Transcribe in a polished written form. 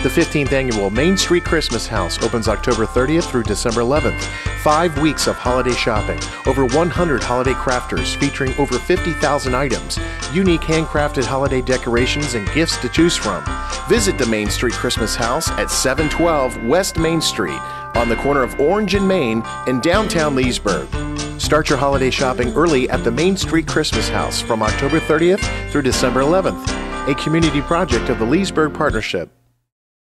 The 15th annual Main Street Christmas House opens October 30th through December 11th. 5 weeks of holiday shopping, over 100 holiday crafters featuring over 50,000 items, unique handcrafted holiday decorations and gifts to choose from. Visit the Main Street Christmas House at 712 West Main Street on the corner of Orange and Main in downtown Leesburg. Start your holiday shopping early at the Main Street Christmas House from October 30th through December 11th, a community project of the Leesburg Partnership.